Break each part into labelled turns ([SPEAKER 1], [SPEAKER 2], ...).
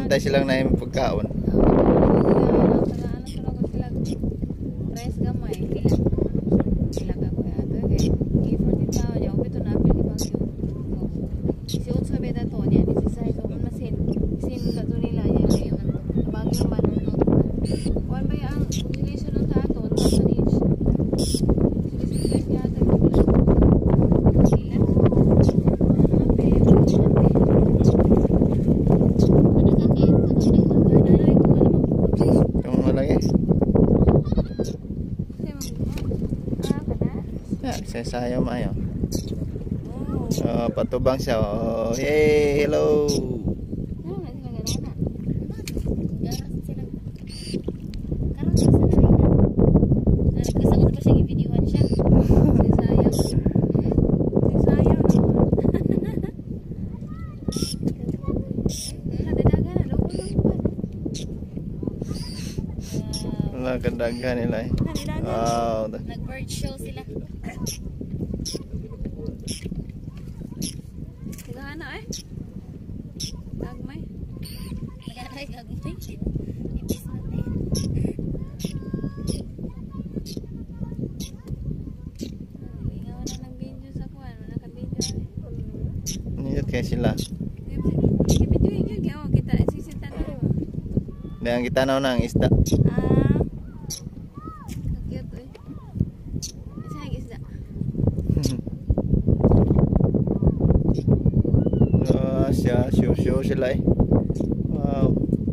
[SPEAKER 1] Hintay silang na yung pagkaon. Sayaw maayo. Patubang siya. Oh, hey, hello. Kadaghan nila eh. Wow.
[SPEAKER 2] Nag-bird show sila. Gagana eh. Gagmay. Gagmay. Ibis natin. Lingaw na ng video sa kuwan. Naka-video eh.
[SPEAKER 1] Niyot kayo sila.
[SPEAKER 2] Video yun. Kita sisitan na.
[SPEAKER 1] Dahil kita na ang isda. Show sila eh. Wow.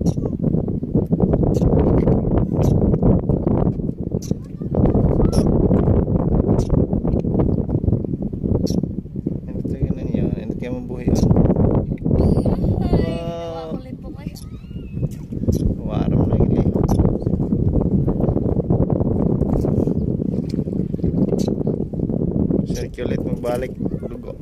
[SPEAKER 1] Ito yun na niyo. Ito kayo mabuhay yun. Wow. Waram na gila eh. Circulate magbalik. Dugo.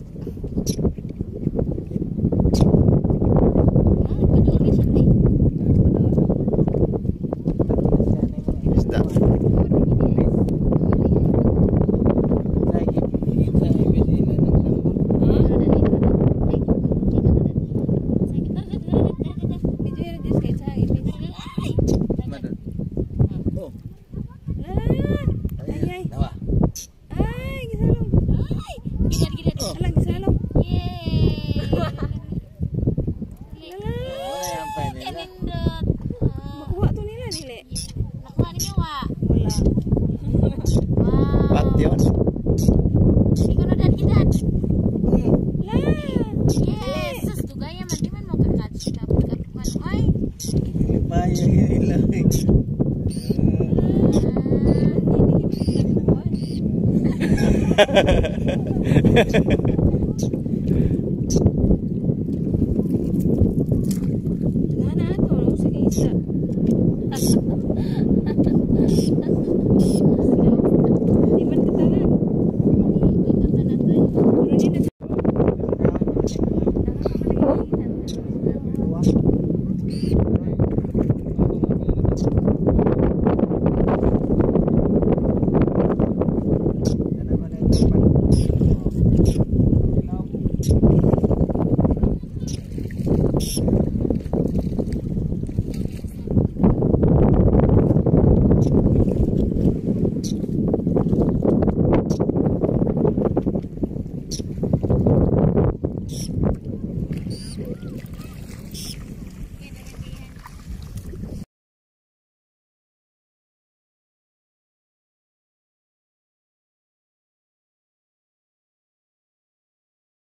[SPEAKER 1] Hahaha.